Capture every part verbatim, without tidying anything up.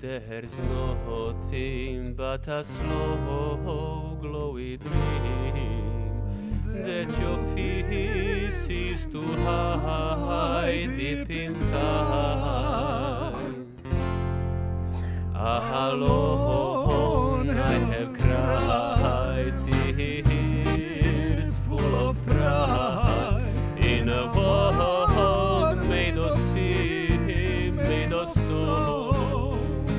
There's nothing but a slow glowy dream that your face is to hide deep inside. Alone I have cried tears full of pride in a world made of steam, made of snow.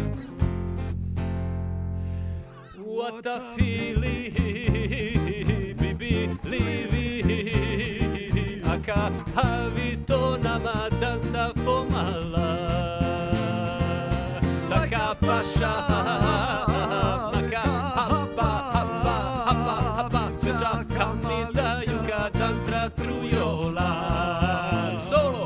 What a feeling, believing I capito na danza for my life. Taka pasha, maka hapa hapa hapa hapa, cha kamida yuka danza through your life. Solo.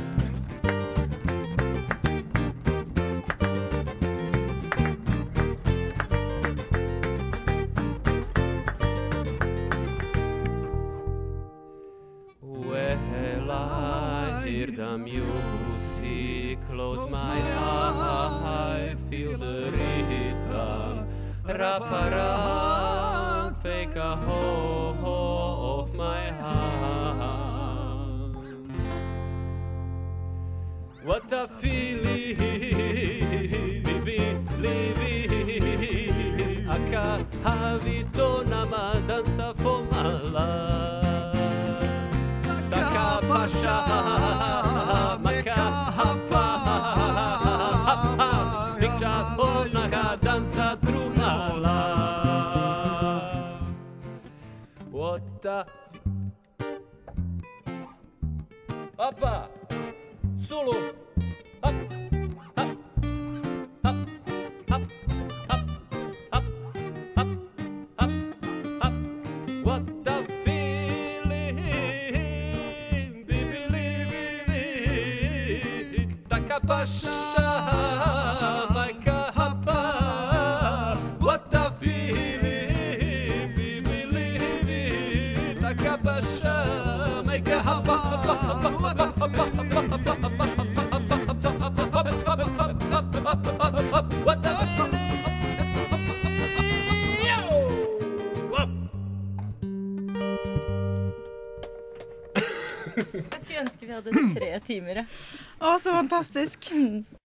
Well, I hear the music, close my eye, feel the rhythm, wrap around, take a hold of my hand. What a feeling, believing, I can't have it on a danza for my life. Pasha, maka hapa, hapa, picture ona danza through my life. What the? Hapa, solo, hop, hop, hop, hop, hop, hop, hop, hop, hop. What the? Pasha, my kahapa, what a feeling, we believe it. Takapasha, my kahapa, what a feeling. Jeg skulle ønske vi hadde tre timer. Å, så fantastisk.